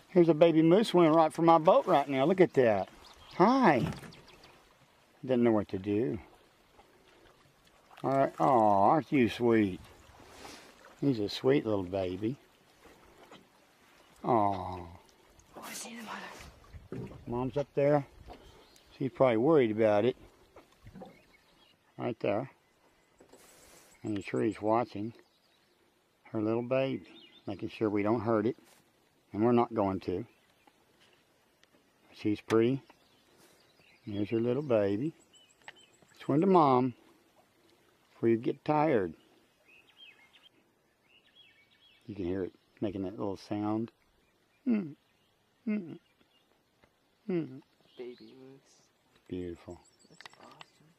Here's a baby moose swimming right for my boat right now. Look at that. Hi. Doesn't know what to do. All right. Oh, aren't you sweet? He's a sweet little baby. Oh. Oh, I see the mother. Mom's up there. She's probably worried about it. Right there. And the tree's watching her little baby, making sure we don't hurt it. And we're not going to. She's pretty. Here's her little baby. Swim to Mom before you get tired. You can hear it making that little sound. Mm. Mm. Mm. Baby moose. Beautiful. That's awesome.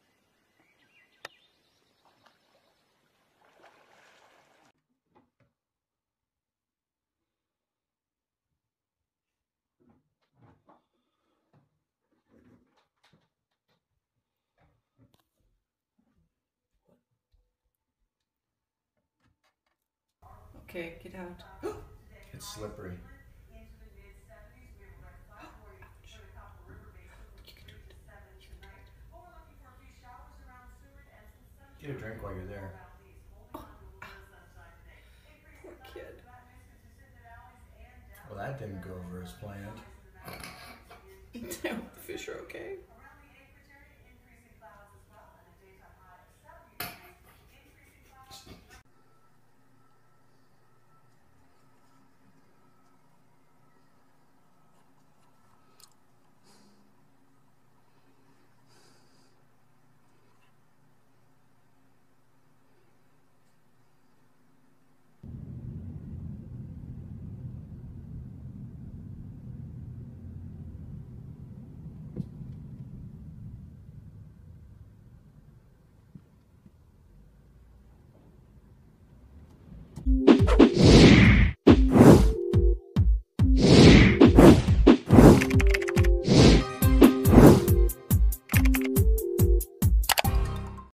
Okay, get out. It's slippery. Get a drink while you're there. Poor kid. Well, that didn't go over as planned. The fish are okay.